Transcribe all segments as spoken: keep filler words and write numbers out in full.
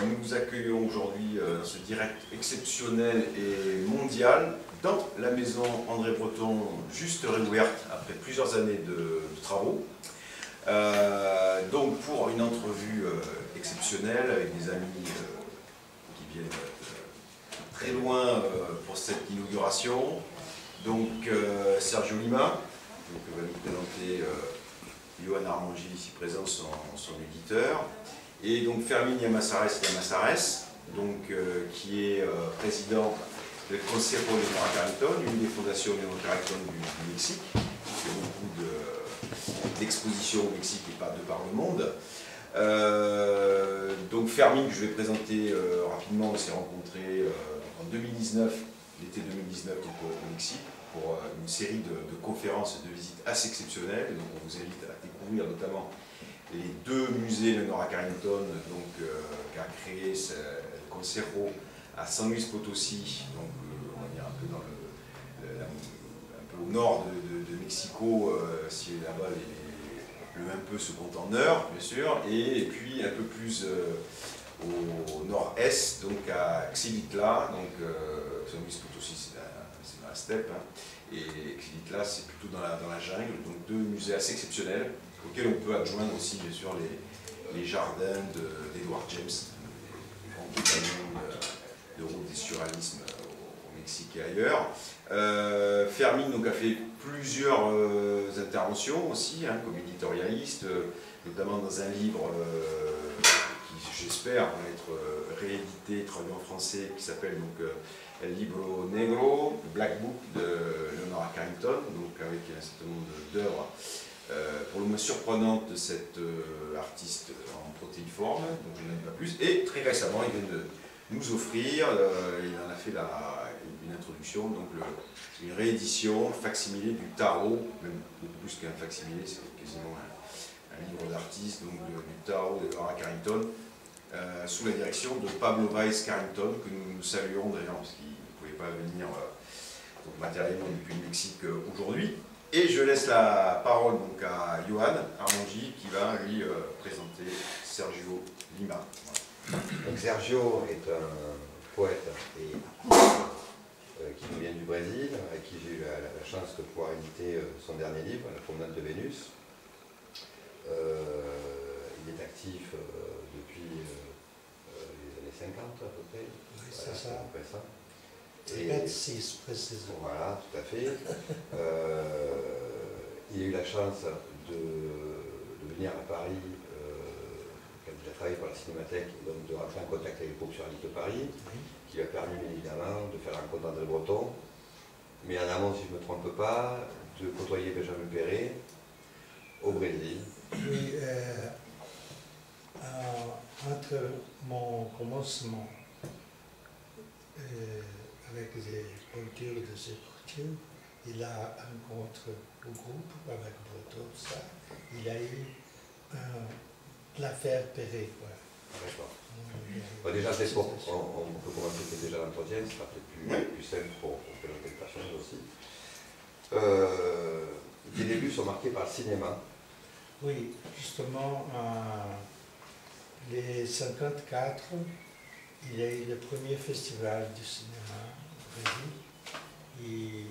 nous vous accueillons aujourd'hui euh, dans ce direct exceptionnel et mondial dans la maison André Breton, juste réouverte après plusieurs années de, de travaux. Euh, donc pour une entrevue euh, exceptionnelle avec des amis euh, qui viennent euh, très loin euh, pour cette inauguration. Donc euh, Sergio Lima, donc, va nous présenter euh, Johan Armangi, ici présent, son, son éditeur. Et donc Fermín Llamazares Llamazares, donc, euh, qui est euh, président du Consejo Leonora Carrington, une des fondations Leonora Carrington du, du Mexique, qui fait beaucoup d'expositions de, au Mexique et pas de par le monde. Euh, donc Fermín, que je vais présenter euh, rapidement, on s'est rencontrés euh, en deux mille dix-neuf, l'été deux mille dix-neuf donc, au, au Mexique, pour euh, une série de, de conférences et de visites assez exceptionnelles. Et donc on vous invite à découvrir notamment les deux musées Leonora Carrington, donc euh, qu'a créé ce, le Consejo à San Luis Potosí, donc euh, on va dire un peu dans le, le la, un peu au nord de, de, de Mexico, euh, si là-bas le un peu se compte en heures, bien sûr, et, et puis un peu plus euh, au, au nord-est, donc à Xilitla, donc euh, San Luis Potosí c'est dans la steppe, hein, et Xilitla c'est plutôt dans la, dans la jungle, donc deux musées assez exceptionnels, auxquels on peut adjoindre aussi, bien sûr, les, les jardins d'Edward James, les grands compagnons de, de route des surréalismes au, au Mexique et ailleurs. Euh, Fermín donc, a fait plusieurs euh, interventions aussi, hein, comme éditorialiste, euh, notamment dans un livre euh, qui, j'espère, va être euh, réédité, traduit en français, qui s'appelle donc euh, El Libro Negro, le Black Book de Leonora Carrington, donc avec un certain nombre d'œuvres Euh, pour le moins surprenante de cette euh, artiste en protéiforme, donc je n'en dis pas plus. Et très récemment, il vient de nous offrir, euh, il en a fait la, une introduction, donc le, une réédition facsimilée du tarot, même beaucoup plus qu'un facsimilé, c'est quasiment un, un livre d'artiste, donc de, du tarot de Leonora Carrington, euh, sous la direction de Pablo Valls Carrington, que nous, nous saluons d'ailleurs, parce qu'il ne pouvait pas venir euh, donc, matériellement depuis le Mexique euh, aujourd'hui. Et je laisse la parole donc à Johan Armangi qui va lui euh, présenter Sergio Lima. Voilà. Donc Sergio est un poète et euh, qui nous vient du Brésil, avec qui j'ai eu la, la, la chance de pouvoir éditer euh, son dernier livre, La promenade de Vénus. Euh, il est actif euh, depuis euh, les années cinquante à peu près. Oui, voilà, c'est ça. À peu près ça. trente-six précisément. Voilà, tout à fait. Euh, il a eu la chance de, de venir à Paris euh, quand il a travaillé pour la Cinémathèque, et donc de rentrer en contact avec les procureries de Paris, oui. Qui lui a permis bien évidemment de faire rencontre André Breton, mais en amont, si je ne me trompe pas, de côtoyer Benjamin Perret au Brésil. Oui, euh, euh, entre mon commencement euh, avec les peintures de ces peintures, il a rencontré le groupe avec Breton, ça. Il a eu euh, l'affaire Perret. D'accord. Bon, déjà, peut-être pour, on, on peut commencer peut-être déjà l'entretien, ce sera peut-être plus, plus simple pour, pour présenter le personnage aussi. Euh, tes débuts sont marqués par le cinéma. Oui, justement, en les cinquante-quatre, il y a eu le premier festival du cinéma au Brésil. Et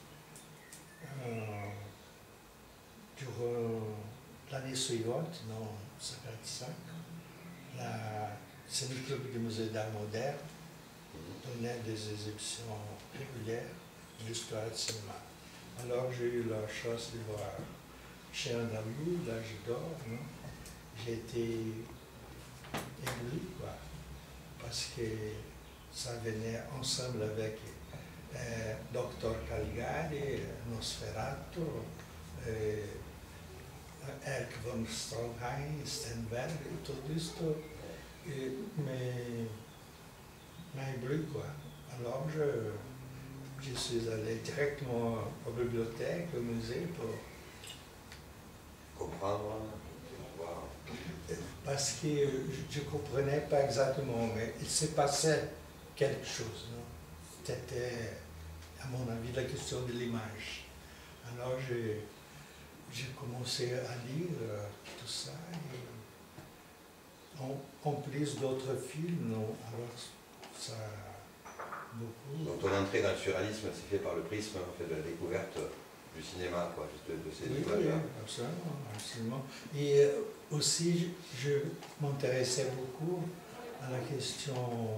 euh, durant l'année suivante, en cinquante-cinq, la Ciné-Club du Musée d'Art moderne donnait des exhibitions régulières de l'histoire du cinéma. Alors j'ai eu la chance de voir chez un ami, l'âge d'or, j'ai été ébloui, quoi, parce que ça venait ensemble avec euh, Docteur Caligari, Nosferatu, euh, Erich von Stroheim, Sternberg, et tout ça, et, mais m'a ébloui, quoi. Alors je, je suis allé directement à la bibliothèque, au musée, pour comprendre, voir. Parce que je ne comprenais pas exactement, mais il s'est passé quelque chose. C'était, à mon avis, la question de l'image. Alors j'ai commencé à lire euh, tout ça. Et en, en plus d'autres films, non, alors ça beaucoup. Donc ton entrée dans le surréalisme, c'est fait par le prisme, en fait, de la découverte du cinéma, quoi, de, de ces Oui, images-là. oui, absolument, absolument. Et euh, aussi, je, je m'intéressais beaucoup à la question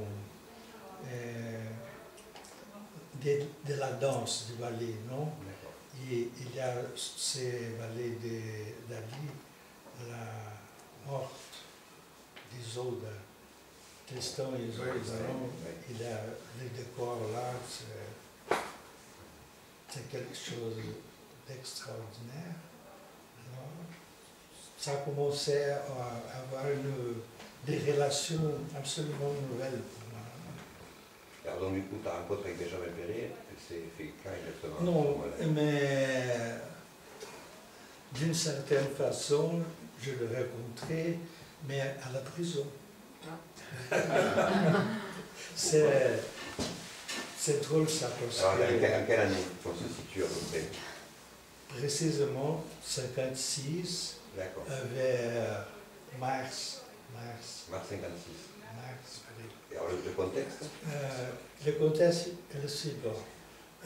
euh, de, de la danse, du ballet, non? D'accord. Et il y a ces ballets de Dali, la morte d'Isolde, Tristan et Isolde, Oui, non? oui. Il y a les décors là, c'est c'est quelque chose d'extraordinaire. Alors, ça a commencé à avoir une, des relations absolument nouvelles pour moi. Alors donc du coup, ta rencontre avec Benjamin Perret, c'est fait quand exactement? Non, Voilà. mais d'une certaine façon, je l'ai rencontré, mais à la prison. C'est c'est drôle ça, parce Alors, en que quelle, en quelle année on se situe à peu près? précisément cinquante-six, D'accord. euh, vers mars, mars, Mars cinquante-six. mars, oui. Et alors le, le contexte? Euh, le contexte est le suivant. Euh,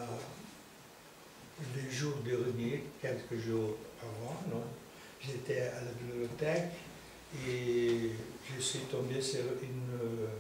les jours derniers, quelques jours avant, non, j'étais à la bibliothèque et je suis tombé sur une,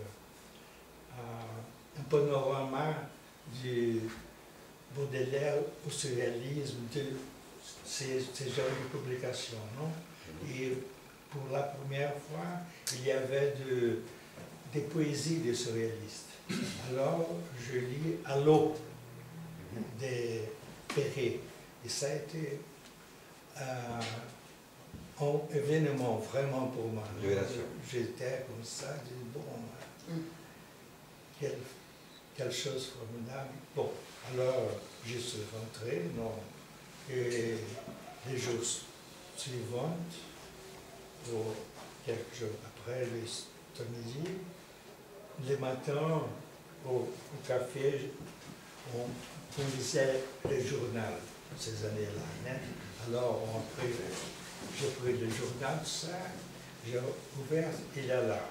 euh, un panorama du Baudelaire au surréalisme, de ces, ces genres de publications. Non? Et pour la première fois, il y avait de, des poésies des surréalistes. Alors, je lis À l'eau des Perret. Et ça a été euh, un événement vraiment pour moi. J'étais comme ça, je dis, bon, euh, quelle, quelle chose formidable. Bon, alors je suis rentré, non, et les jours suivants, ou quelques jours après, le midi, le matin, au, au café, on, on lisait le journal ces années-là. Hein? Alors, on a pris, j'ai pris le journal, ça, j'ai ouvert, il y a là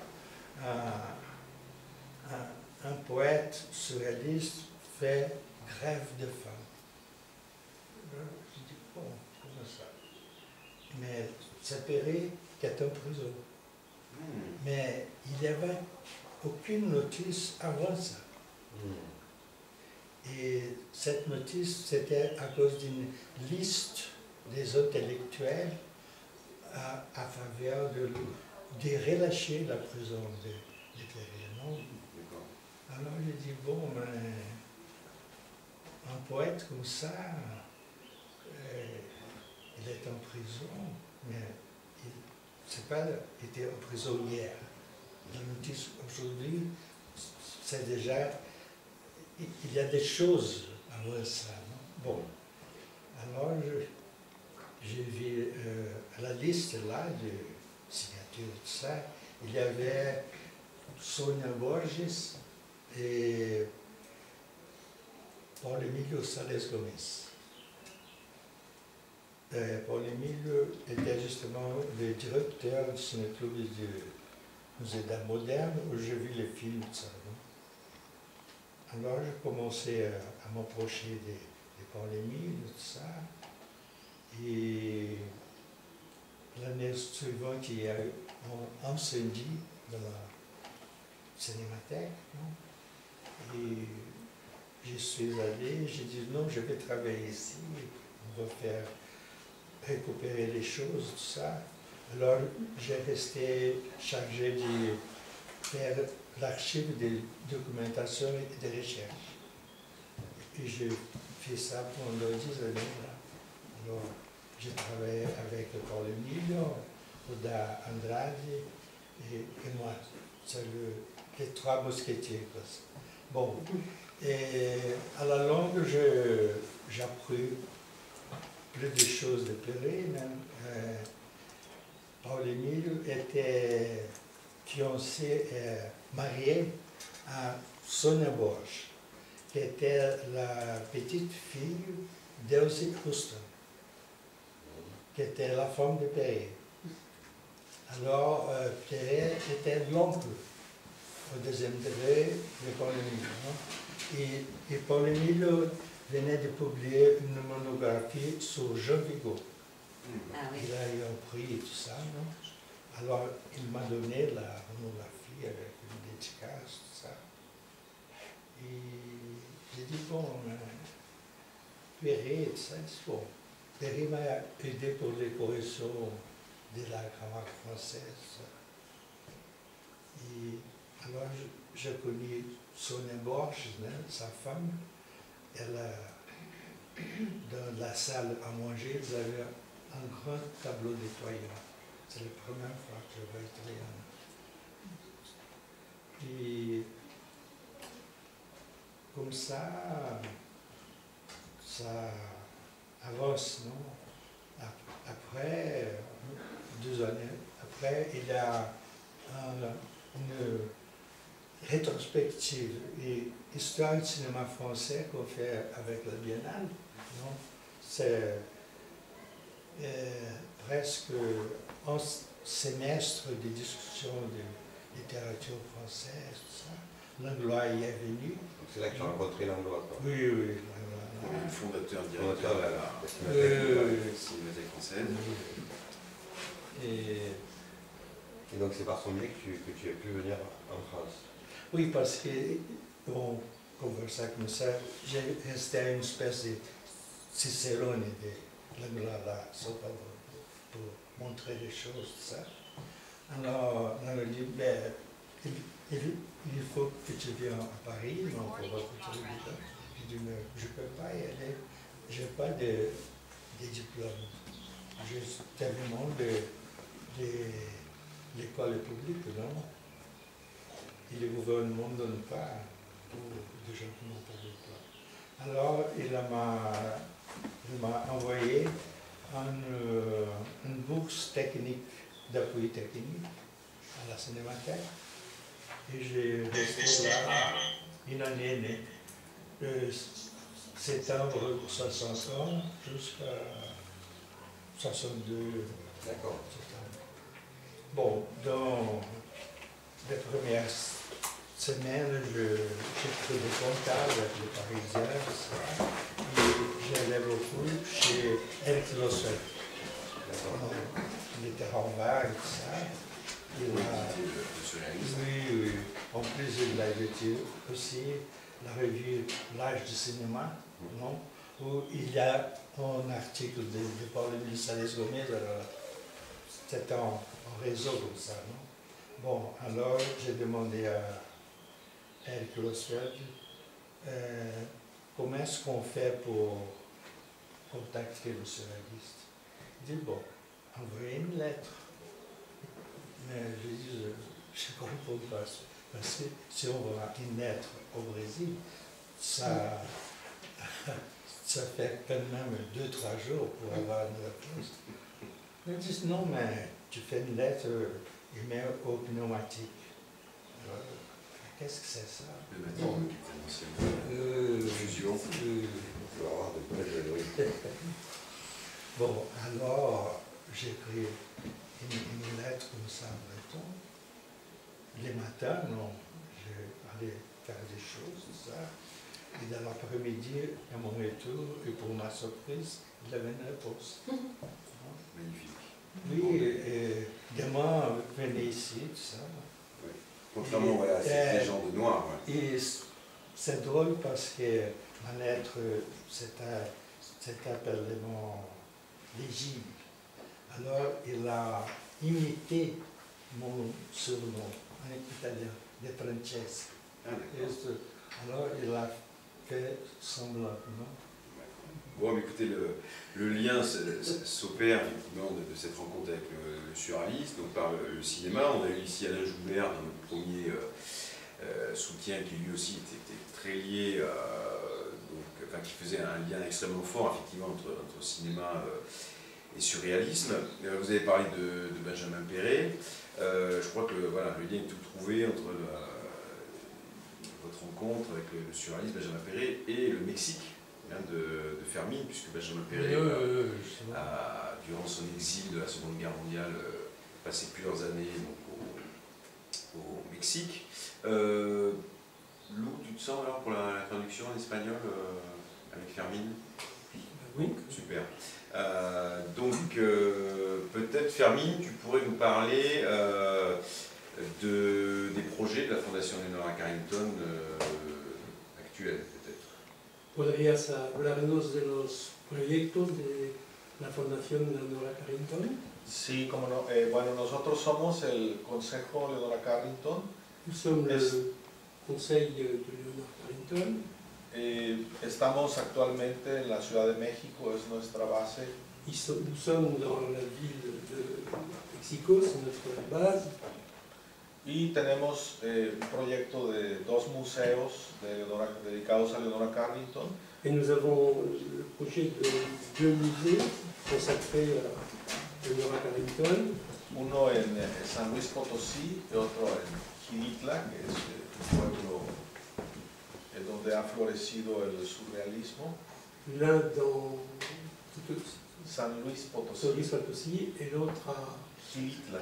un, un, un poète surréaliste fait grève de faim. Je dis, bon, comment ça? Mais c'est Perret qui est en prison. Mm. Mais il n'y avait aucune notice avant ça. Mm. Et cette notice, c'était à cause d'une liste des intellectuels à, à faveur de, de relâcher la prison de, de Perret, non? Alors j'ai dit, bon, mais un poète comme ça, euh, il est en prison, mais il n'a pas été en prison hier. La notice aujourd'hui, c'est déjà, il y a des choses avant ça. Non? Bon, alors j'ai vu euh, à la liste là de signatures, tout ça, il y avait Sonia Borges et Paul Emilio Sales Gomez. Euh, Paul Emilio était justement le directeur du ciné-club du Musée d'Art Moderne où j'ai vu les films, tout ça. Non? Alors j'ai commencé à, à m'approcher de, de Paul Emilio, tout ça. Et l'année suivante, il y a eu un incendie dans la cinémathèque. Non? Et je suis allé, j'ai dit non, je vais travailler ici, on va faire récupérer les choses, tout ça. Alors j'ai resté chargé de faire l'archive de documentation et de recherche. Et j'ai fait ça pendant dix années. Là. Alors j'ai travaillé avec Paul Emilio, Oda Andrade et, et moi. C'est le, les trois mousquetiers. Quoi. Bon. Et à la longue, j'ai appris plus de choses de Perret. Euh, Paul Emilio était fiancé et marié à Sonia Borges, qui était la petite fille d'Elsie Houston, qui était la femme de Perret. Alors, euh, Pierre était l'oncle au deuxième degré de Paul Émile. Hein? Et, et Paul Émile venait de publier une monographie sur Jean Vigo. Ah oui. Il a eu un prix et tout ça, non? Alors, il m'a donné la monographie avec une dédicace, tout ça. Et j'ai dit, bon, euh, Perret, tout ça, il dit, bon. Perret m'a aidé pour les corrections de la grammaire française. Et alors, je, je connais Sonia Borges, hein, sa femme. Elle a, dans la salle à manger, ils avaient un grand tableau nettoyant. C'est la première fois que je vais être là. Et comme ça, ça avance, non? Après, deux années après, il y a un, une rétrospective et histoire du cinéma français qu'on fait avec la Biennale. Non? C'est euh, presque un semestre de discussion de littérature française, tout ça. Langlois y est venu. C'est là que tu as rencontré Langlois, quoi. Oui, oui. Le fondateur, Fondateur directeur de de la- la la Euh, Cinémathèque française. et, Et donc c'est par son biais que tu, que tu as pu venir en France. oui, parce que, on conversait comme ça, j'ai resté à une espèce de Cicérone de Langlois là, pour, pour montrer les choses, tout ça. Alors, on a dit, ben, il, il, il faut que tu viennes à Paris, non, pour rencontrer les gens. J'ai dit, mais je ne peux pas y aller, je n'ai pas de, de diplôme. J'ai tellement de, de l'école publique, non? Et le gouvernement ne donne pas pour des gens qui n'ont pas de diplôme. Alors, il m'a il m'a envoyé une, euh, une bourse technique, d'appui technique à la Cinémathèque. Et j'ai resté là une année, né, de septembre soixante ans jusqu'à soixante-deux. D'accord. Bon, dans les premières semaines, je- j'ai pris des contacts avec les Parisiens, tout ça, et j'allais beaucoup chez Eric Lossel. Il était en bas et tout ça. Il Oui, a- c'était le- le surréaliste. oui, oui. En plus, il a écrit aussi la revue L'Âge du cinéma, non? Où il y a un article de, de Paul-Émile Salès-Gomez, alors c'était en, en réseau comme ça, non? Bon, alors j'ai demandé à Eric Losfeld euh, comment est-ce qu'on fait pour contacter le surréaliste. Il dit, bon, envoyez une lettre. Mais je dis, je ne comprends pas. Parce que si on va une lettre au Brésil, ça, ça fait quand même deux, trois jours pour avoir une réponse. Ils disent, non, mais tu fais une lettre et mets au pneumatique. Alors, qu'est-ce que c'est ça? Le bâtiment qui était anciennement Euh, fusion. euh, Tu vas avoir de belles oui. Bon, alors j'ai écrit une, une lettre comme ça en breton. Les matins, non, j'allais faire des choses, tout ça. Et dans l'après-midi, à mon retour, et pour ma surprise, il avait une réponse. Magnifique. Oui, et demain, venez ici, tout ça. Contrairement voilà, à cette Euh, légende noire. Ouais. Et c'est drôle parce que ma lettre, c'était c'était appellement légible. Alors, il a imité mon surnom en italien, de Francesco. Ah, Et d'accord. ce- Alors, il a fait semblant, non? Bon, mais écoutez, le, le lien s- s- s'opère effectivement de, de cette rencontre avec le, le surréaliste, donc par le, le cinéma. On a eu ici Alain Joubert, dans notre premier euh, euh, soutien, qui lui aussi était, était très lié, euh, donc, enfin, qui faisait un lien extrêmement fort effectivement entre, entre cinéma euh, et surréalisme. Euh, vous avez parlé de, de Benjamin Perret. Euh, je crois que voilà, le lien est tout trouvé entre la- votre rencontre avec le, le surréaliste Benjamin Perret et le Mexique. De, de Fermi, puisque Benjamin Perret, Euh, euh, euh, je sais pas. a, durant son exil de la Seconde Guerre mondiale, euh, passé plusieurs années donc, au, au Mexique. Euh, Lou, tu te sens alors pour la, la traduction en espagnol euh, avec Fermine? Oui. Super. Euh, donc, euh, peut-être, Fermine, tu pourrais nous parler euh, de, des projets de la Fondation Leonora Carrington euh, actuelle, peut-être. ¿Podrías hablarnos de los proyectos de la Fundación Leonora Carrington? Sí, como no. Eh, bueno, nosotros somos el Consejo Leonora Carrington. Nous sommes Es- le Conseil de Leonora Carrington. Eh, estamos actualmente en la Ciudad de México, es nuestra base. Ils sont- Nous sommes dans la ville de Mexico, c'est notre base. Y tenemos eh, un proyecto de dos museos de Leonora- dedicados a Leonora Carrington. Et nous avons le projet de deux musées consacrés à Leonora Carrington. Uno en eh, San Luis Potosí y otro en Gilitla, que es eh, un pueblo eh, donde ha florecido el surrealismo. L'un dans San Luis Potosí. San Luis Potosí et l'autre à Gilitla.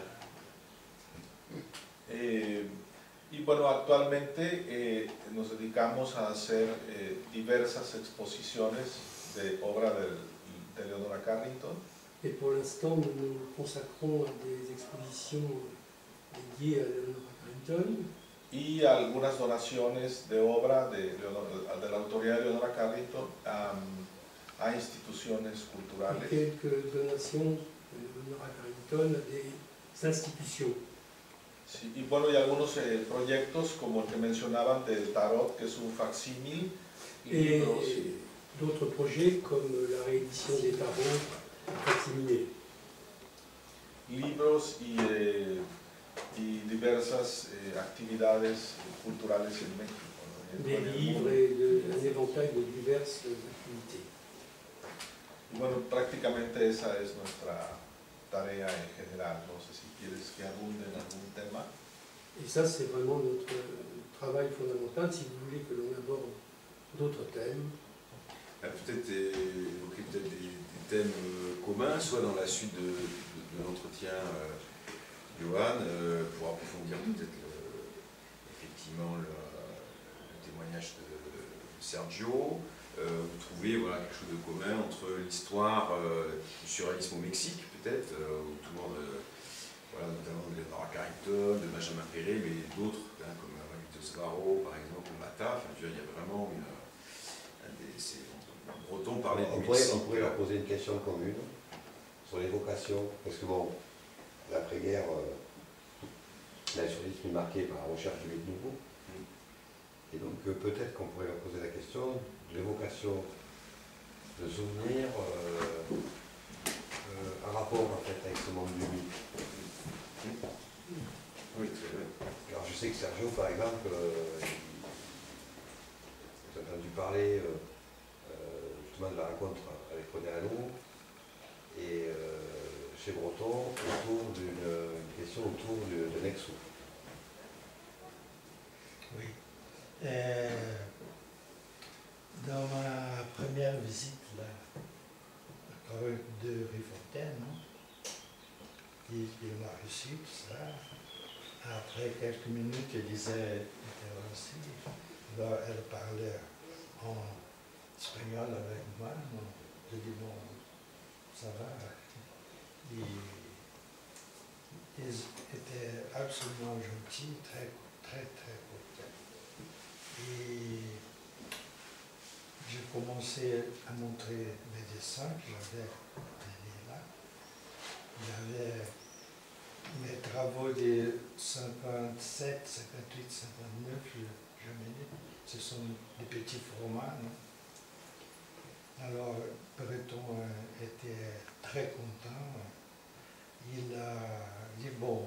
Eh, y bueno, actualmente eh, nos dedicamos a hacer eh, diversas exposiciones de obra del- de Leonora Carrington. Et pour l'instant, nous nous consacrons à des expositions dédiées à Leonora Carrington Y algunas donaciones de obra de, Leonora- de la autoría de Leonora Carrington a, a instituciones et culturales. quelques donations de Leonora Carrington à des institutions. Sí, y bueno, y algunos eh, proyectos como el que mencionaban de Tarot, que es un facsímil, Et libros, y- d'autres projets comme la réédition des tarots facsimilés. libros y, eh, y diversas eh, actividades culturales en México, ¿no? Des En el livres mundo. et de, un éventail de diverses activités. Y bueno, prácticamente esa es nuestra tarea en general. No sé si quieres que abunde en algún tema. Et ça, c'est vraiment notre travail fondamental. Si vous voulez que l'on aborde d'autres thèmes, Ah, peut-être évoquer peut-être des, des thèmes euh, communs, soit dans la suite de, de, de l'entretien, euh, Johan, euh, pour approfondir peut-être le- effectivement le, le témoignage de, de Sergio. Euh, vous trouvez voilà, quelque chose de commun entre l'histoire euh, du surréalisme au Mexique, peut-être, euh, autour de, voilà, notamment de Leonora Carrington, de Benjamin Perret, mais d'autres, hein, comme Maguitos Varro, par exemple, ou Mata. Enfin, je veux dire, il y a vraiment une. un des- c'est- Breton parlait On du pourrait, Mexique. on pourrait leur poser une question commune sur l'évocation, parce que bon, l'après-guerre, euh, la surréalisme est marqué par la recherche du mythe nouveau. Et donc euh, peut-être qu'on pourrait leur poser la question de l'évocation de souvenirs euh, euh, en rapport en fait avec ce monde du mythe. Oui, très bien. Alors je sais que Sergio par exemple, euh, il- vous avez entendu parler euh, euh, justement de la rencontre avec René Alou et euh, chez Breton autour d'une une question autour de, de Nexo. Oui. Euh, dans ma première visite là, à Corée de Rifontaine, hein, il, il m'a reçu tout ça. Après quelques minutes, elle disait aussi. Alors elle parlait en espagnol avec moi. Bon, je dis bon, ça va. Et, ils étaient absolument gentils, très, très, très contents. Et j'ai commencé à montrer mes dessins que j'avais tenus là. Il y avait mes travaux de cinquante-sept, cinquante-huit, cinquante-neuf, je, je mets, ce sont des petits formats. Non? Alors, Breton euh, était très content. Il a dit, bon,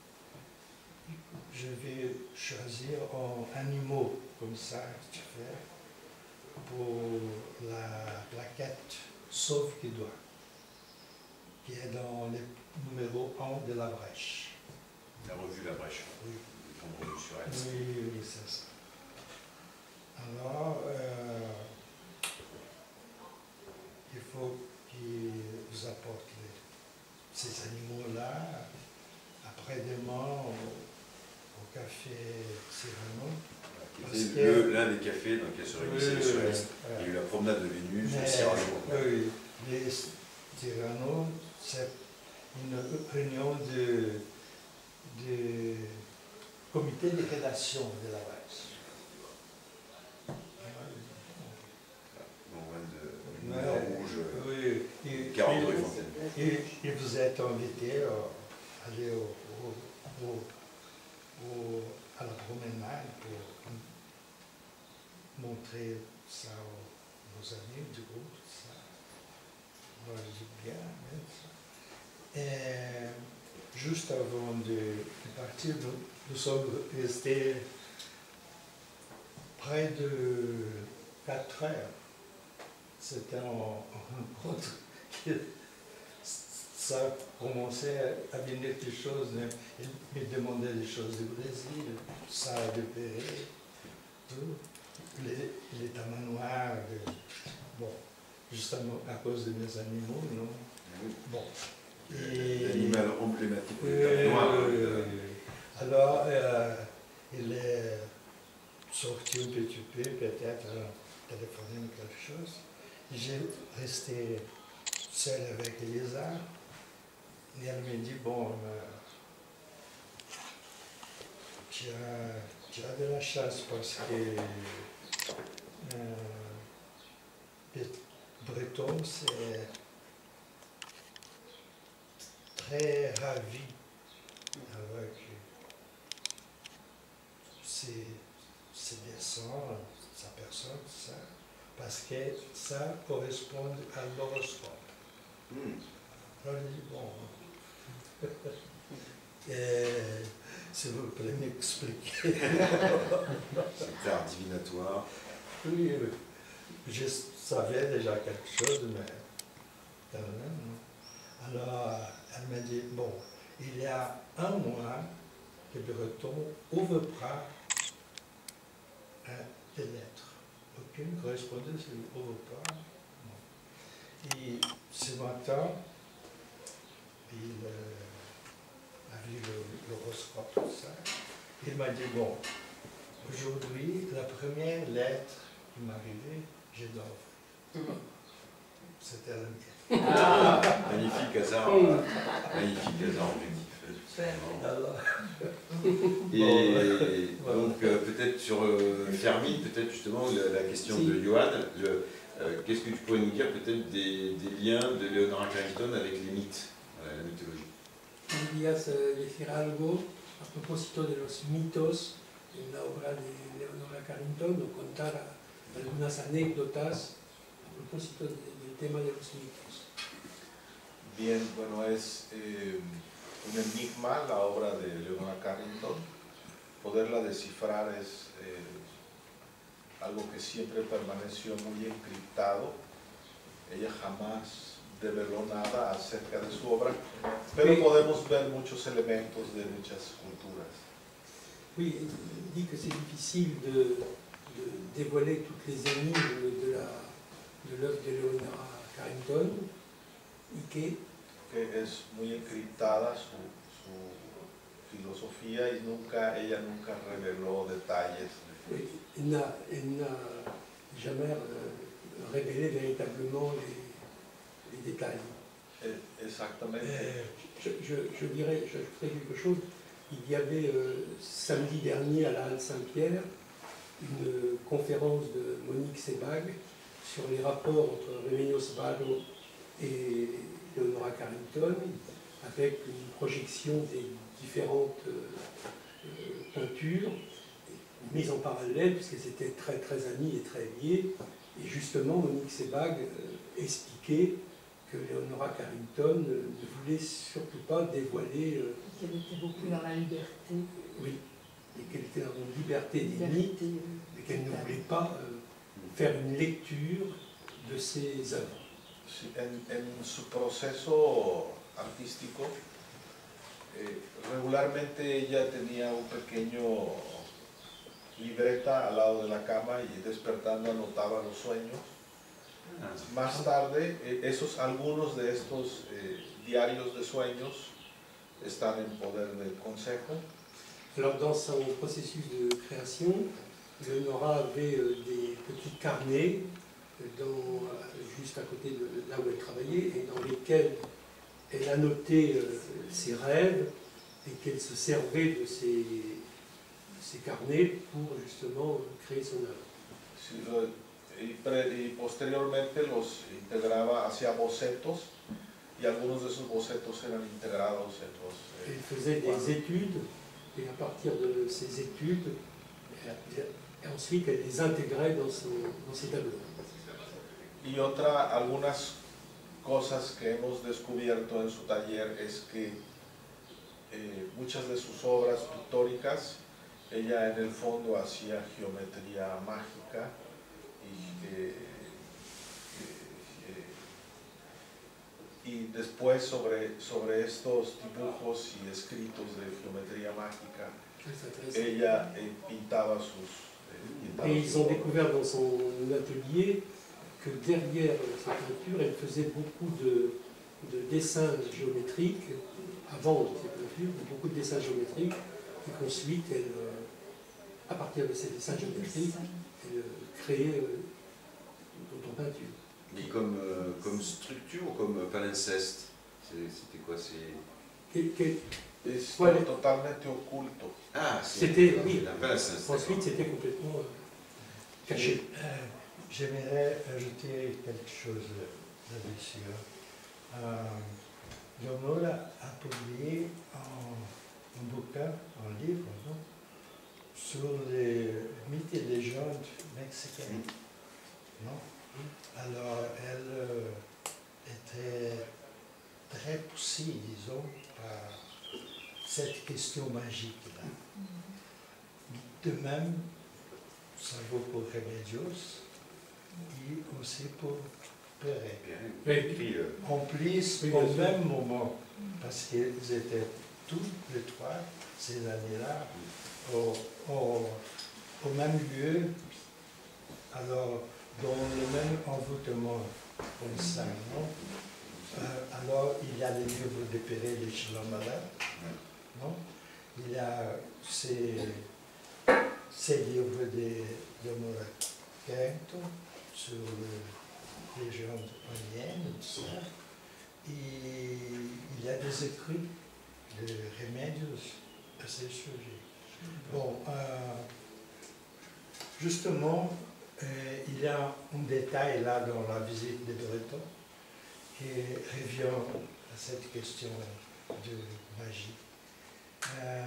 je vais choisir un animaux comme ça que tu fais pour la plaquette Sauve qui doit, qui est dans le numéro un de La Brèche. La revue La Brèche, Oui, ton revue sur elle. oui, oui, c'est ça. Alors, euh, il faut qu'il vous apporte les- ces animaux-là. près des Mans, au, au café Cyrano. Qui était le- l'un des cafés dans lequel se réunissait Oui, sur oui, l'Est. oui. Il y a eu la promenade de Vénus, le Mais, Cyrano. oui, les Cyrano, c'est une réunion de, de comité de rédaction de la presse. Non, ouais, de Ouais, lumière rouge, oui, et, quarante rue et- Fontaine. et- et vous êtes invité à aller au, au- au- au- à la promenade pour montrer ça aux, aux amis du groupe, tout ça. Moi, je dis bien, bien ça. Et juste avant de, de partir, nous, nous sommes restés près de quatre heures. C'était en, en rencontre que ça commençait à venir des choses. Il me demandait des choses du Brésil, ça de Péré, tout. Les, les tamanoirs, de, bon, justement à cause de mes animaux, non? Bon. Et- L'animal emblématique oui, des Tables Noires. oui, oui, oui. Alors, euh, il est sorti un petit peu, peut-être euh, téléphoner ou quelque chose. J'ai resté seul avec Elisa. Et elle me dit, bon, euh, tu, as, tu as de la chance parce que euh, les Bretons, c'est très ravi avec ses, ses dessins, sa personne, ça, parce que ça correspond à l'horoscope. Hmm. Alors je dis, bon, et, s'il vous plaît, m'expliquer. C'est art divinatoire. Oui, oui. Je savais déjà quelque chose, mais quand même, non. Alors, elle m'a dit, bon, il y a un mois que Breton ouvre pas hein, des lettres. Aucune correspondance, il n'ouvre pas. Non. Et ce matin, il euh, a vu le- l'horoscope, tout ça. Il m'a dit, bon, aujourd'hui, la première lettre qui m'est arrivée, je l'offre. C'était la mienne. Ah, magnifique hasard. euh, magnifique hasard objectif. Alors, Et Bon. donc euh, peut-être sur euh, Fermi, peut-être justement la, la question de Johan, le, euh, qu'est-ce que tu pourrais nous dire peut-être des, des liens de Leonora Carrington avec les mythes, euh, la mythologie? ¿Podrías eh, decir algo a propósito de los mitos en la obra de Leonora Carrington o contar a- algunas anécdotas a propósito de- del tema de los mitos? Bien, bueno, es eh, un enigma la obra de Leonora Carrington. Poderla descifrar es eh, algo que siempre permaneció muy encriptado. Ella jamás reveló nada acerca de su obra, pero podemos ver muchos elementos de muchas culturas. Oui, il dit que c'est difficile de, de dévoiler toutes les énigmes de la de l'œuvre de Leonora Carrington y que Que es muy encriptada su, su filosofía y nunca, ella nunca reveló detalles. oui, elle n'a elle n'a jamais euh, révélé véritablement les, les détails. Eh, Exactamente. euh, Je, je, je dirais, j'ajouterais quelque chose. Il y avait euh, samedi dernier à la Halle Saint-Pierre une conférence de Monique Sebag sur les rapports entre Remedios Varo et Leonora Carrington, avec une projection des différentes euh, euh, peintures, mises en parallèle, puisqu'elles étaient très très amies et très liées. Et justement, Monique Sebag euh, expliquait que Leonora Carrington ne voulait surtout pas dévoiler, euh, Qu'elle était beaucoup dans la liberté. oui, et qu'elle était dans une liberté des mythes, liberté, euh, mais qu'elle ne voulait pas euh, faire une lecture de ses œuvres. Sí, en, en su proceso artístico, eh, regularmente ella tenía un pequeño libreta al lado de la cama y despertando anotaba los sueños. Más tarde, eh, esos, algunos de estos eh, diarios de sueños están en poder del Consejo. Alors dans son processus de création, Leonora avait euh, des petits carnets dans, euh, juste à côté de là où elle travaillait et dans lesquels elle annotait euh, ses rêves et qu'elle se servait de ces, ces carnets pour justement créer son œuvre. Sí, lo- y, pre- y posteriormente los integraba, hacía bocetos y algunos de esos bocetos eran integrados en los... eh, Elle faisait cuadros. des études et à partir de ces études, elle- et ensuite elle les intégrait dans, son, dans ses tableaux. Y otra, algunas cosas que hemos descubierto en su taller es que eh, muchas de sus obras pictóricas, ella en el fondo hacía geometría mágica y, eh, eh, eh, y después sobre, sobre estos dibujos y escritos de geometría mágica, ella eh, pintaba sus... eh, pintaba Et sus ils ont obras. découvert dans son atelier que derrière sa peinture, elle faisait beaucoup de, de dessins géométriques, avant ses peintures, beaucoup de dessins géométriques, et qu'ensuite, elle, euh, à partir de ces dessins géométriques, elle euh, créait euh, d'autres peintures. Mais comme, euh, comme structure ou comme palimpseste? C'est- C'était quoi? C'est... Quel- quel- Es ¿Cuál es? totalmente oculto. Ah, c'est C'était, oui, la palimpseste. ensuite c'était complètement euh, caché. Euh, J'aimerais ajouter quelque chose là-dessus. Euh, Leonora a publié un, un bouquin, un livre, non, sur les mythes et légendes mexicaines. Non? Alors, elle euh, était très poussée, disons, par cette question magique-là. De même, ça vaut pour Remedios et aussi pour Perret. Oui. Et puis, euh, En plus, Oui, au bien sûr. même moment, parce qu'ils étaient tous les trois, ces années-là, au, au- au même lieu, alors dans le même envoûtement comme ça, non? Euh, alors il y a les livres de Perret et de Chilambala, non? Il y a ces, ces livres de, de Moraquento sur les légendes indiennes, tout ça. Et il y a des écrits de Remedios à ces sujets. Bon, euh, justement, euh, il y a un détail là dans la visite de Breton qui revient à cette question de magie. Euh,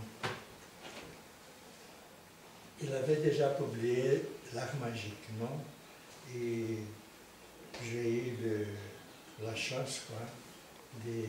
il avait déjà publié L'art magique, non? Et j'ai eu le- la chance, quoi, de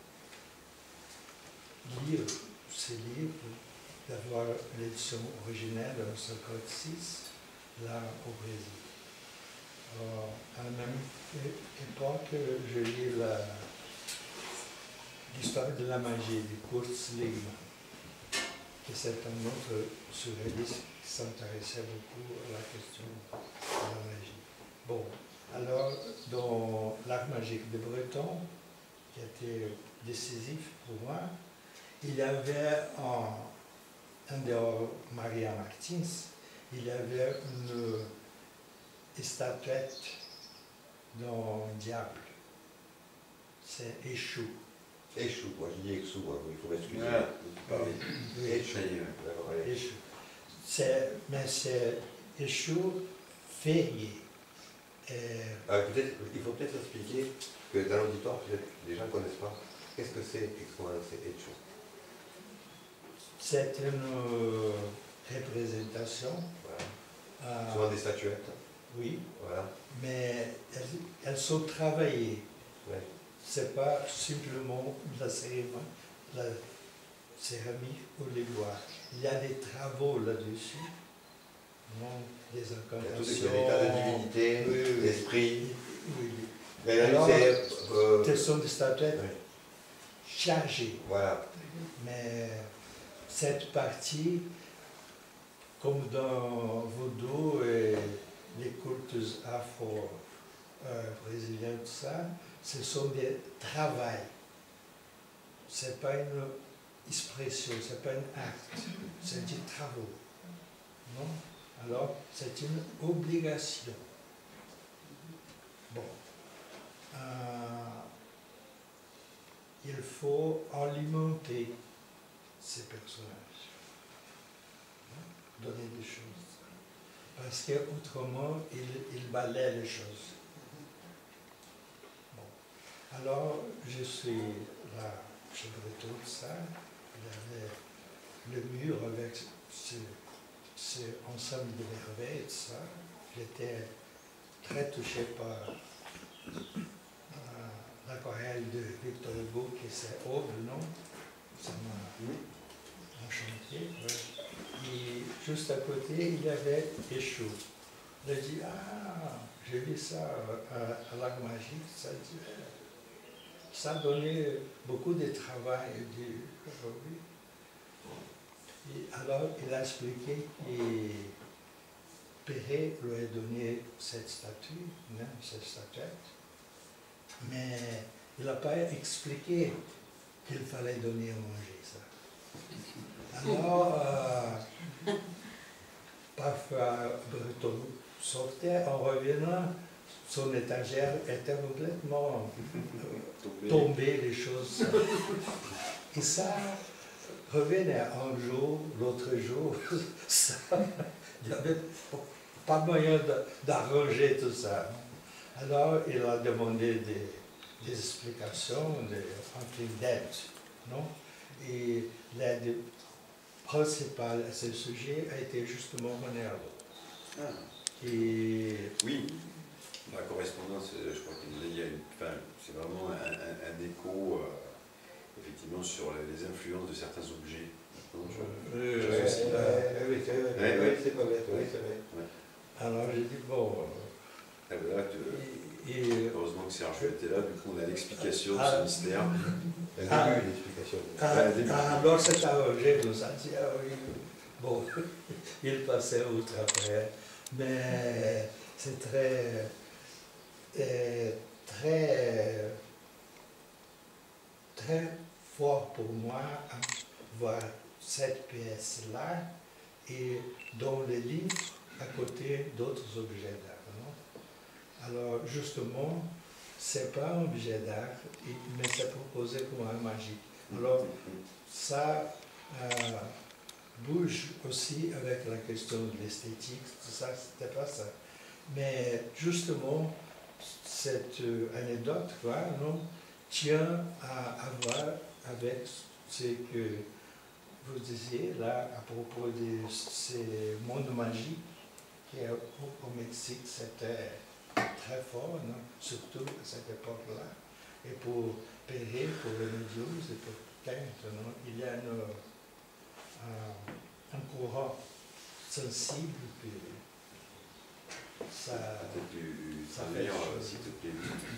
lire ces livres, d'avoir l'édition originelle en cinquante-six, là au Brésil. Euh, à la même é- époque, j'ai lu la- l'histoire de la magie de Kurt Sligman, qui c'est un autre surréaliste qui s'intéressait beaucoup à la question de la magie. Bon, alors, dans l'art magique de Breton, qui a été décisif pour moi, il y avait en, en dehors Maria Martins, il y avait une statuette d'un diable. C'est Échou. Échou, moi je dis Exou, hein, il faut m'excuser. Ah. Parler. Oui, Échou. ça y est. D'accord, allez. Échou. C'est- mais c'est Échou férié. Euh, Euh, peut-être- il faut peut-être expliquer que dans l'auditoire, peut-être les gens ne connaissent pas. Qu'est-ce que c'est Exou, c'est Échou? c'est une euh, représentation. Voilà. euh, Souvent des statuettes. oui, Voilà. mais elles, elles sont travaillées. Ouais. C'est pas simplement la cérémonie, la céramique ou les bois. Il y a des travaux là-dessus, non, des Il y a tout incantations. des états de divinité, Oui, oui, oui. d'esprit. Oui, Mais là, Alors, c'est. euh, ce sont des statuettes ouais. chargées, Voilà. mais cette partie, comme dans Vaudou et les cultes afro-brésiliens, tout ça, ce sont des travails. c'est pas une expression, c'est pas un acte, c'est des travaux. Non? Alors, c'est une obligation. Bon. Euh, il faut alimenter ces personnages, donner des choses. Parce qu'autrement, il, il balaie les choses. Bon. Alors, je suis là, je retourne ça. Il y avait le mur avec ce, ce ensemble de merveilles, tout ça. J'étais très touché par euh, l'aquarelle de Victor Hugo, qui c'est Aube, non? Ça m'a enchanté. Ouais. Et juste à côté, il y avait Échou. Il a dit, ah, j'ai vu ça à, à l'Arc Magique, ça, ça donnait beaucoup de travail aujourd'hui. Et alors, il a expliqué que Perret lui a donné cette statue, hein, cette statuette, mais il n'a pas expliqué qu'il fallait donner à manger ça. Alors, euh, parfois, Breton sortait, en revenant, son étagère était complètement tombée, les choses. Et ça revenait un jour, l'autre jour, ça, il n'y avait pas moyen d'arranger tout ça. Alors, il a demandé des, des explications, des, un d'aide, non? Et l'aide principale à ce sujet a été justement Monero. Ah. Et oui, la correspondance, je crois qu'il y a une, enfin, c'est vraiment un, un, un écho, euh, effectivement, sur les influences de certains objets. Donc, je, euh, je euh, aussi, euh, oui, c'est vrai, ouais, ouais, c'est pas bête, oui, c'est vrai. Ouais. Alors j'ai dit, bon... Ah, voilà, tu, et, et, heureusement que Sergio était là, du coup on a l'explication ah, de ce mystère. Il y a eu l'explication. Alors cet objet nous a dit, ah oui, bon, il passait outre après, mais c'est très, euh, très, très fort pour moi de voir cette pièce-là et dans les livres à côté d'autres objets d'art. Alors justement, c'est pas un objet d'art, mais c'est proposé comme un magique. Alors ça euh, bouge aussi avec la question de l'esthétique, tout ça, c'était pas ça. Mais justement, cette anecdote, quoi, non, tient à, à voir avec ce que vous disiez là à propos de ces mondes magiques qui au, au Mexique c'était très fort, non? Surtout à cette époque-là. Et pour Perret, pour les médiums et pour Kent, non? Il y a une, un, un courant sensible, puis ça, ça fait lire, s'il te plaît.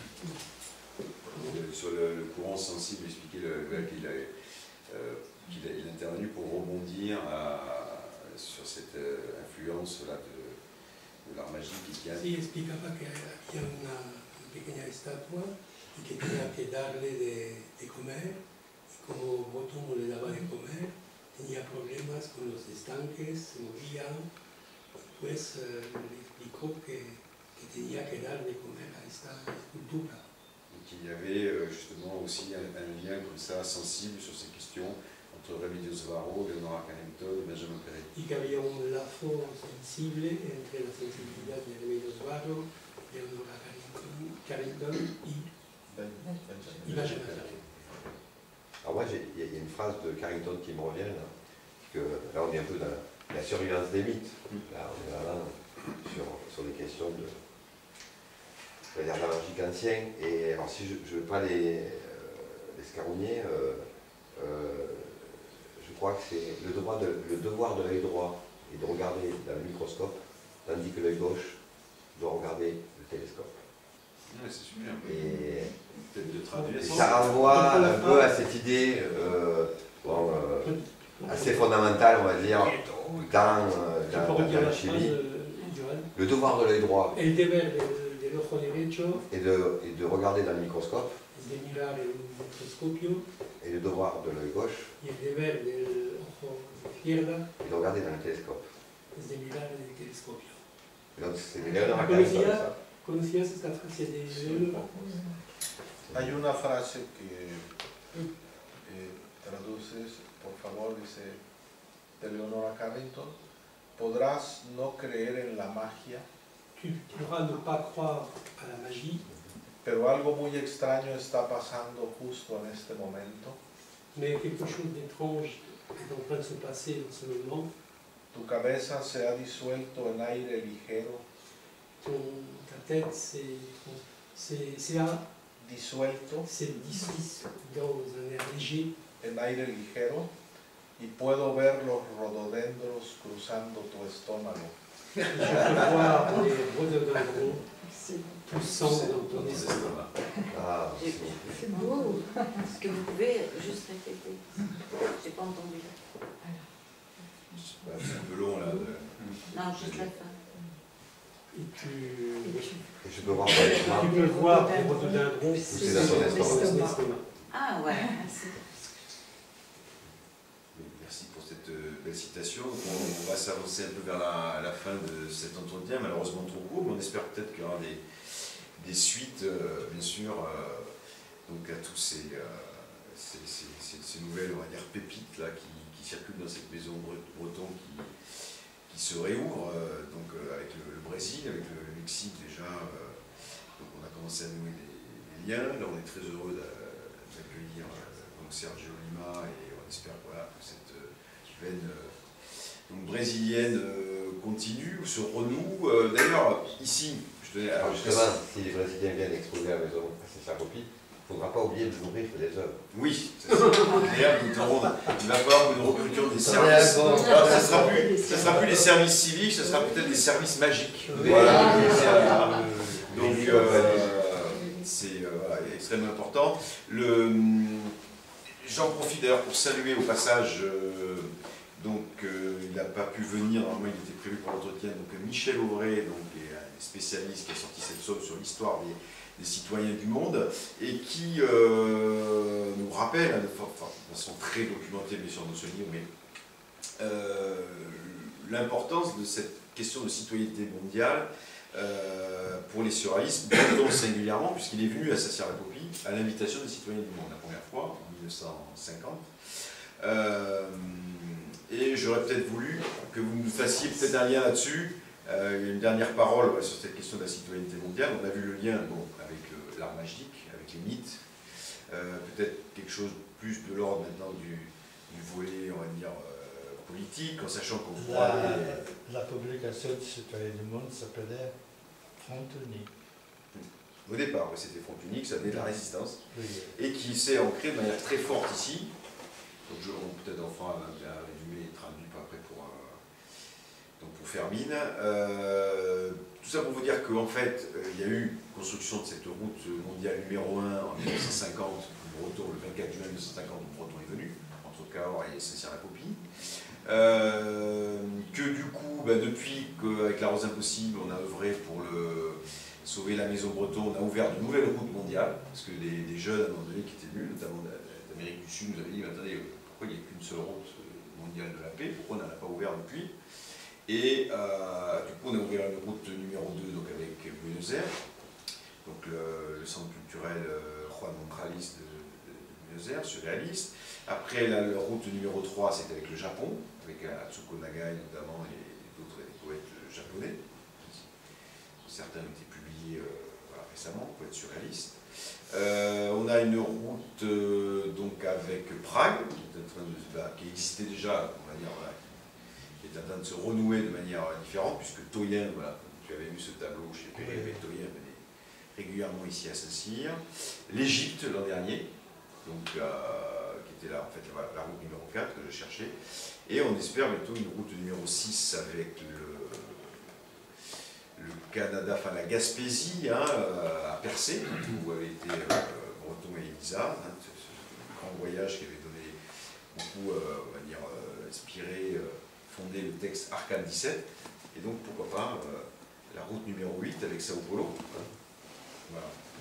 Euh, sur le, le courant sensible, expliquer qu'il a, euh, qu'il a, il a intervenu pour rebondir à, sur cette euh, influence-là de l'art magique qui a... Sí, explicaba que había una pequeña estatua y que tenía que darle de, de comer, y como Breton no le daba de comer, tenía problemas con los estanques, se movía, pues eh, le explicó que, que tenía que dar de comer a esta escultura. Il y avait justement aussi un, un lien comme ça, sensible sur ces questions, entre Remedios Varo, Leonora Carrington et Benjamin Perret. Y que había un lazo sensible entre la sensibilidad de Remedios Varo, Leonora Carrington, Carrington y, y Benjamin Perret. Alors moi, il y, y a une phrase de Carrington qui me revient, là, que là on est un peu dans la, la surveillance des mythes. Là on est vraiment sur, sur des questions de l'art magique ancien. Et alors si je ne veux pas les, euh, les scaronnier, euh, euh, je crois que c'est le devoir de, le devoir de l'œil droit est de regarder dans le microscope, tandis que l'œil gauche doit regarder le télescope. Ouais, c'est super. Et, peut-être de traduire et ça renvoie un peu à cette idée euh, bon, euh, assez fondamentale, on va dire, dans, dans, dans la chimie. Le devoir de l'œil droit El deber del ojo derecho et de, et de regarder dans le microscope. mirar el microscopio et le devoir de l'œil gauche y el deber del ojo izquierda est de regarder dans le télescope. es de mirar en el telescopio. Donc c'est Leonora ¿La Carrington, conocía? ça. ¿Conocías esta frase de Leonora? Hay una frase que eh, traduces, por favor, dice de Leonora Carrington: podrás no creer en la magia, Tu pourras ne pas croire à la magie, pero algo muy extraño está pasando justo en este momento. mais quelque chose d'étrange est en train de se passer en ce moment. Tu cabeza se ha disuelto en aire ligero, Ton, ta tête s'est s'est- s'est a- disuelto s'est dissous dans un air léger. en aire ligero, y puedo ver los rododendros cruzando tu estómago. Je peux voir les rhododendrons poussant dans ton estomac. Ah, J'ai- c'est C'est beau. Est-ce que vous pouvez juste répéter? J'ai pas entendu. Bah, c'est un peu long là. de- Non, juste la fin. Et tu, Et je peux voir par l'estomac. tu peux voir les rhododendrons C'est dans ton estomac. estomac. Ah ouais, merci. Merci pour cette euh, belle citation. Donc, on, on va s'avancer un peu vers la, la fin de cet entretien, malheureusement trop court, mais on espère peut-être qu'il y aura des, des suites, euh, bien sûr, euh, donc à tous ces, euh, ces, ces, ces, ces nouvelles, on va dire, pépites là, qui, qui circulent dans cette maison bre- breton qui, qui se réouvre, euh, donc euh, avec le, le Brésil, avec le, le Mexique déjà. Euh, donc on a commencé à nouer des, des liens. Là, on est très heureux d'a- d'accueillir euh, donc Sergio Lima et on espère voilà, que cette euh, veine euh, donc, brésilienne euh, continue ou se renoue. Euh, D'ailleurs, ici, je tenais à. Alors justement, si les Brésiliens viennent exposer à la maison Copie, il ne faudra pas oublier de nourrir les œuvres. Oui, c'est ça. D'ailleurs, nous aurons- il va falloir que nous recrutions des services. Alors, ça ne sera, plus- ça sera plus les services civiques, ce sera peut-être des services magiques. Voilà. Voilà. Donc, euh, c'est euh, voilà, extrêmement important. Le, j'en profite d'ailleurs pour saluer au passage, euh, donc euh, il n'a pas pu venir, normalement il était prévu pour l'entretien, donc Michel Auvray, donc, qui est un spécialiste qui a sorti cette somme sur l'histoire des, des citoyens du monde, et qui euh, nous rappelle, hein, de, fa- enfin, de façon très documentée bien sûr dans ce livre, mais euh, l'importance de cette question de citoyenneté mondiale euh, pour les surréalistes, bretons singulièrement, puisqu'il est venu à Saint-Cyr-la-Copie à l'invitation des citoyens du monde la première fois, en mille neuf cent cinquante. Euh, et j'aurais peut-être voulu que vous nous fassiez peut-être un lien là-dessus. Euh, il y a une dernière parole ouais, sur cette question de la citoyenneté mondiale. On a vu le lien bon, avec euh, l'art magique, avec les mythes. Euh, peut-être quelque chose plus de l'ordre maintenant du, du volet, on va dire, euh, politique, en sachant qu'on pourra... La, les- la publication du Citoyen du Monde s'appelait Front Uni. Au départ, ouais, c'était Front Unique, ça venait de la résistance, Oui. et qui s'est ancré de manière très forte ici. Donc je, on peut-être en fera un, un résumé traduit par après pour, euh, donc pour Fermine. Euh, tout ça pour vous dire qu'en fait, euh, il y a eu construction de cette route mondiale numéro un en mille neuf cent cinquante, le Breton, le vingt-quatre juin mille neuf cent cinquante, le Breton est venu, entre Cahors et Saint-Cyr-la-Copie. Euh, que du coup, bah, depuis qu'avec la Rose Impossible, on a œuvré pour le, sauver la maison breton, on a ouvert de nouvelles routes mondiales, parce que des, des jeunes à un moment donné qui étaient venus, notamment d'Amérique du Sud, nous avaient dit, mais attendez, pourquoi il n'y a qu'une seule route mondiale de la paix, pourquoi on n'en a pas ouvert depuis? Et euh, du coup, on a ouvert une route numéro deux donc avec Buenos Aires, donc le, le centre culturel euh, Juan Montralis de, de, de Buenos Aires, surréaliste. Après, la, la route numéro trois, c'était avec le Japon, avec Atsuko Nagai notamment et d'autres poètes japonais. Certains ont été publiés euh, voilà, récemment, poètes surréalistes. Euh, on a une route euh, donc avec Prague, qui, est en train de, bah, qui existait déjà, on va dire, voilà, qui est en train de se renouer de manière différente, puisque Toyen, voilà, tu avais vu ce tableau chez Perret, avec Toyen venait régulièrement ici à Saint-Cyr. L'Égypte l'an dernier, donc, euh, qui était là, en fait, voilà, la route numéro quatre que je cherchais. Et on espère bientôt une route numéro six avec le, le Canada, enfin la Gaspésie, hein, à Percé, où avait été euh, Breton et Elisa, hein, ce, ce grand voyage qui avait donné beaucoup, euh, on va dire, euh, inspiré, euh, fondé le texte Arcade dix-sept. Et donc, pourquoi pas, euh, la route numéro huit avec Sao Paulo. Hein. Voilà.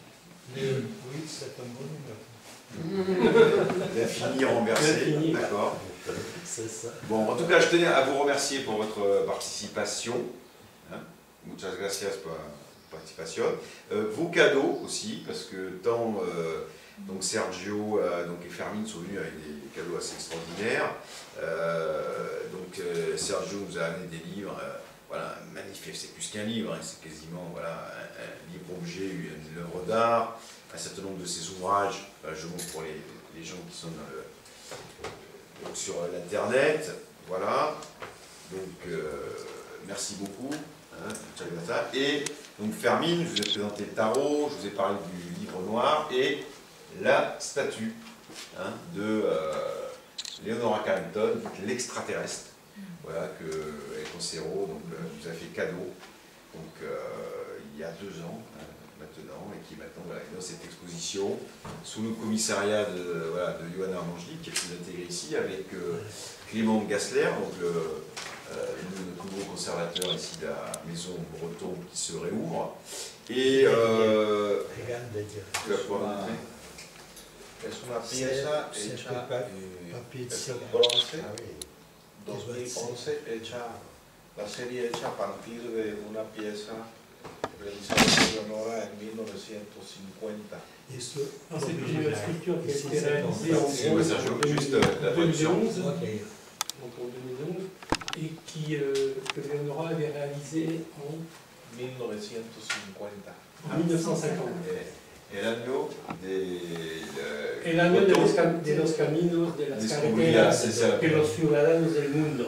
Le- oui, c'est un bon numéro. L'infini renversé, L'infini. d'accord. C'est ça. Bon, en tout cas, je tenais à vous remercier pour votre participation. Hein. Muchas gracias por la participation. Euh, vos cadeaux aussi, parce que tant euh, donc Sergio euh, donc, et Fermine sont venus avec des, des cadeaux assez extraordinaires. Euh, donc euh, Sergio nous a amené des livres, euh, voilà, magnifique, c'est plus qu'un livre, hein, c'est quasiment voilà, un, un livre-objet, une œuvre d'art, un certain nombre de ses ouvrages. Enfin, je montre pour les, les gens qui sont dans le, donc, sur l'internet, voilà. Donc euh, merci beaucoup. Hein, et donc Fermine, je vous ai présenté le tarot, je vous ai parlé du livre noir et la statue hein, de euh, Leonora Carrington, l'extraterrestre, voilà, que El Concero donc, euh, nous a fait cadeau donc, euh, il y a deux ans euh, maintenant, et qui est maintenant voilà, dans cette exposition sous le commissariat de, voilà, de Johanna Armangeli, qui est plus intégré ici, avec euh, Clément Gassler, donc le, euh, le plus gros conservateur ici de la maison Breton qui se réouvre. Et euh, tu vas pouvoir montrer. Es una pieza C'est- c'est hecha pa- eh, papier de es cera. en bronce, Ah oui. dos mil once, hecha, la serie hecha a partir de una pieza realizada por Leonora en mil novecientos cincuenta. Et ce, Ah, c'est une sculpture qui a Ici, été c'est réalisée bon. en C'est bronze ouais, Sergio, en juste, euh, la deux mille onze, Ok. donc en deux mille onze, et qui, euh, que Leonora avait réalisé en mil novecientos cincuenta. mille neuf cent cinquante. Et, et l'agneau des. Le, El año de Breton, los, cam- de los caminos, de las des carreteras, Scourias, c'est ça. que los ciudadanos del mundo.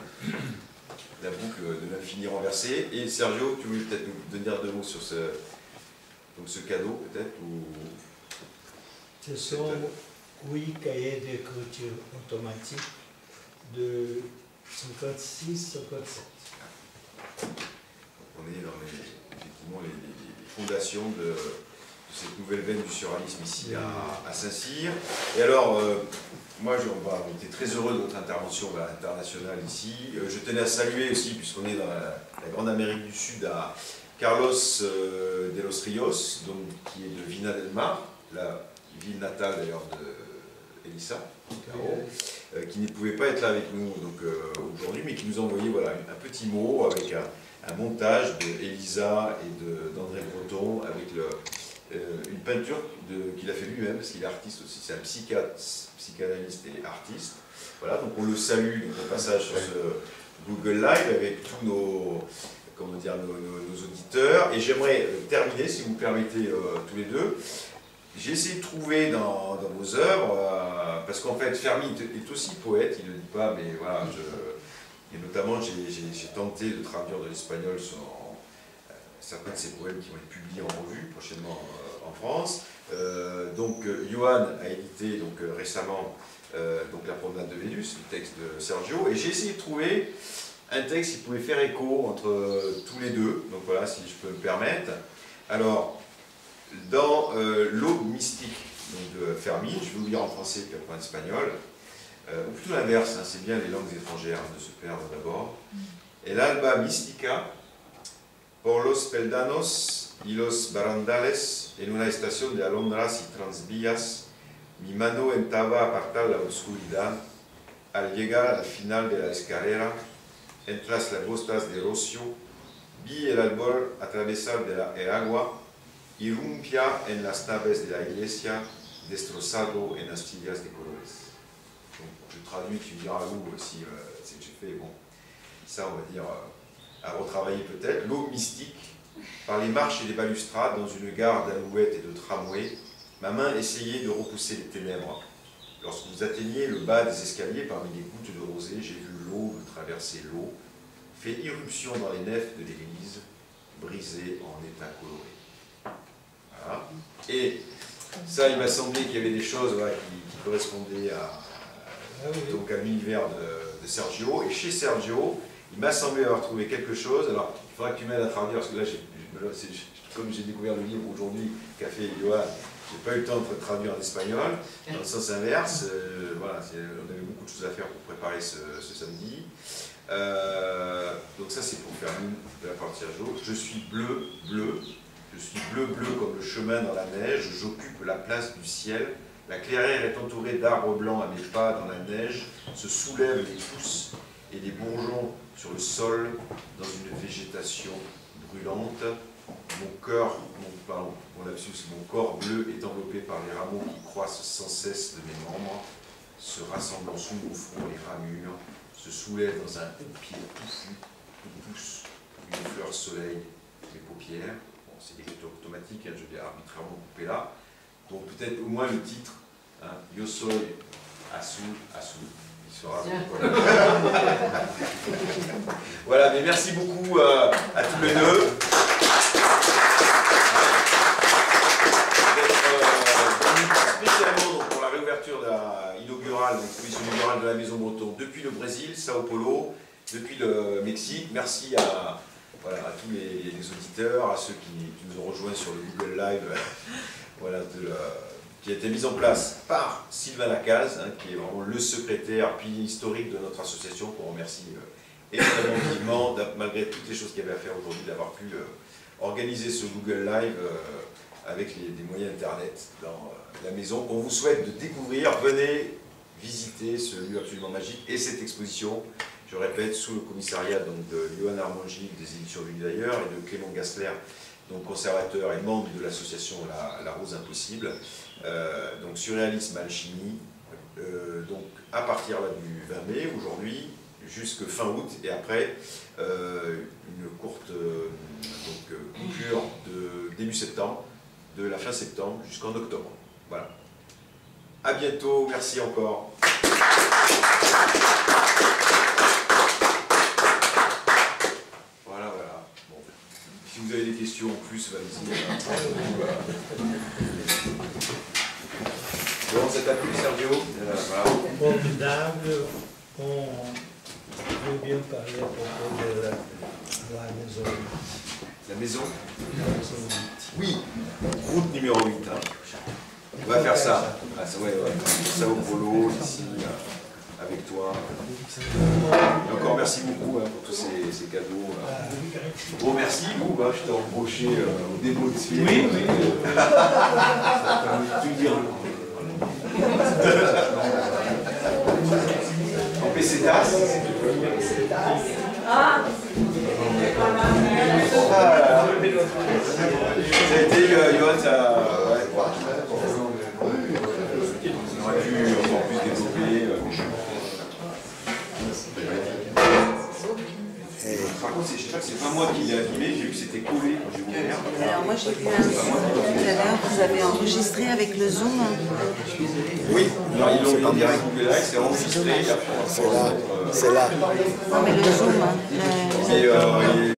La boucle de l'infini renversé. Et Sergio, tu voulais peut-être nous donner deux mots sur ce, donc ce cadeau, peut-être ou... Ce sont huit cahiers d'écriture automatique de cinquante-six cinquante-sept. On est dans les, effectivement les, les- les fondations de, de cette nouvelle veine du surréalisme ici à, à Saint-Cyr. Et alors, euh, moi, je, bah, on était très heureux de votre intervention bah, internationale ici. Euh, je tenais à saluer aussi, puisqu'on est dans la, la grande Amérique du Sud, à Carlos euh, de los Rios, donc, qui est de Vina del Mar, la ville natale d'ailleurs de Elisa Caro, euh, qui ne pouvait pas être là avec nous donc, euh, aujourd'hui, mais qui nous a envoyé voilà, un, un petit mot avec un, un montage d'Elisa et d'André Breton avec le, euh, une peinture qu'il a fait lui-même, parce qu'il est artiste aussi, c'est un psychiatre, psychanalyste et artiste. Voilà, donc on le salue donc, au passage sur ce Google Live avec tous nos, comment dire, nos, nos, nos auditeurs. Et j'aimerais euh, terminer, si vous me permettez, euh, tous les deux. J'ai essayé de trouver dans, dans vos œuvres, euh, parce qu'en fait Fermi est aussi poète, il ne le dit pas, mais voilà, je, et notamment j'ai tenté de traduire de l'espagnol euh, certains de ses poèmes qui vont être publiés en revue prochainement euh, en France. Euh, donc euh, Johan a édité donc, euh, récemment euh, donc, La promenade de Vénus, le texte de Sergio, et j'ai essayé de trouver un texte qui pouvait faire écho entre euh, tous les deux, donc voilà, si je peux me permettre. Alors, dans euh, L'eau mystique donc de Fermi, je vais vous lire en français puis après en espagnol, euh, ou plutôt l'inverse, hein, c'est bien les langues étrangères hein, de se perdre d'abord. El alba mística, por los peldanos y los barandales, en una estación de alondras y transvías, mi mano entaba a apartar la oscuridad, al llegar al final de la escalera, entre las langostas de rocio, vi el árbol atravesar de la, el agua, irrumpia en las naves de la iglesia, destrozado en astillas de colores. Donc, je traduis, tu me diras vous si euh, c'est que j'ai fait, bon, ça on va dire euh, à retravailler peut-être. L'eau mystique, par les marches et les balustrades, dans une gare d'alouettes et de tramways, ma main essayait de repousser les ténèbres. Lorsque vous atteigniez le bas des escaliers, parmi les gouttes de rosée, j'ai vu l'eau traverser l'eau, fait irruption dans les nefs de l'église, brisée en état coloré. Voilà. Et ça, il m'a semblé qu'il y avait des choses voilà, qui, qui correspondaient à, Ah oui. donc, à l'univers de, de Sergio. Et chez Sergio, il m'a semblé avoir trouvé quelque chose. Alors, il faudra que tu m'aides à traduire, parce que là, comme j'ai découvert le livre aujourd'hui qu'a fait Johan, j'ai pas eu le temps de traduire en espagnol. Dans le sens inverse, euh, voilà, on avait beaucoup de choses à faire pour préparer ce, ce samedi. Euh, donc ça, c'est pour faire une de la part de Sergio. Je suis bleu, bleu. Je suis bleu-bleu comme le chemin dans la neige, j'occupe la place du ciel. La clairière est entourée d'arbres blancs à mes pas dans la neige, se soulèvent les pousses et des bourgeons sur le sol dans une végétation brûlante. Mon cœur, mon, pardon, mon lapsus, mon corps bleu est enveloppé par les rameaux qui croissent sans cesse de mes membres, se rassemblant sous mon front les ramures, se soulèvent dans un pied touffu, où pousse une fleur soleil, mes paupières. Bon, c'est l'écriture automatique, hein, je l'ai arbitrairement coupé là. Donc peut-être au moins le titre, hein, Yo soy azul, azul. Il sera. Voilà. Voilà, mais merci beaucoup euh, à tous les deux. Spécialement donc, pour la réouverture de la inaugurale, l'exposition inaugurale de la Maison Breton depuis le Brésil, Sao Paulo, depuis le Mexique. Merci à, voilà, à tous les, les auditeurs, à ceux qui, qui nous ont rejoints sur le Google Live, voilà, de la, qui a été mis en place par Sylvain Lacaze, hein, qui est vraiment le secrétaire pilier historique de notre association, qu'on remercie euh, extrêmement vivement, malgré toutes les choses qu'il y avait à faire aujourd'hui, d'avoir pu euh, organiser ce Google Live euh, avec les, des moyens Internet dans euh, la maison, qu'on vous souhaite de découvrir. Venez visiter ce lieu absolument magique et cette exposition, je répète, sous le commissariat donc, de Johan Armangil des éditions Vues d'ailleurs et de Clément Gassler, donc conservateur et membre de l'association la, la Rose Impossible, euh, donc surréalisme alchimie, euh, donc à partir là, du vingt mai, aujourd'hui, jusque fin août, et après euh, une courte euh, donc, euh, coupure de début septembre, de la fin septembre jusqu'en octobre. Voilà. À bientôt, merci encore. Voilà, voilà. Bon. Si vous avez des questions en plus, allez-y. Bon, ça t'a plu, Sergio? Voilà. Formidable. On veut bien parler à propos de la, de la maison. La maison? La maison. Oui. Route numéro huit. Hein. On va faire ça. Ah, ça, ouais, ouais. Sao Paulo, ici, euh, avec toi. Et encore merci beaucoup hein, pour tous ces, ces cadeaux. Euh. Bon, merci, Lou. Bah, je t'ai embauché euh, au démo de ce film. Oui, oui. Ça peut tout dire. En P C DAS. Ah. Ah, ça a été, euh, Johan, ça. Ouais, on aurait pu encore plus développer. Euh, Et, par contre, je sais pas que c'est pas moi qui l'ai abîmé, j'ai vu que c'était collé quand j'ai ouvert. Alors moi j'ai vu un son tout à l'heure, vous avez enregistré avec le Zoom. Oui, non, ils l'ont en direct Google Live, c'est enregistré. C'est là, c'est là. Non mais le Zoom, hein, le... Et, euh,